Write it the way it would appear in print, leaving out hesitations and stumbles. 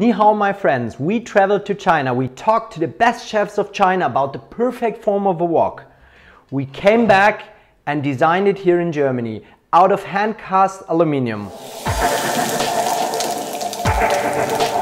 Ni hao, my friends, we traveled to China. We talked to the best chefs of China about the perfect form of a wok. We came back and designed it here in Germany out of hand cast aluminium.